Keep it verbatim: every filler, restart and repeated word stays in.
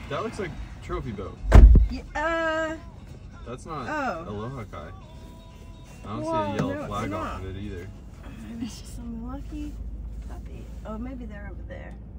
That looks like trophy boat. Yeah, uh... That's not oh. Aloha Kai. I don't Whoa, see a yellow no, flag it's off not. of it either. It's just a lucky puppy. Oh, maybe they're over there.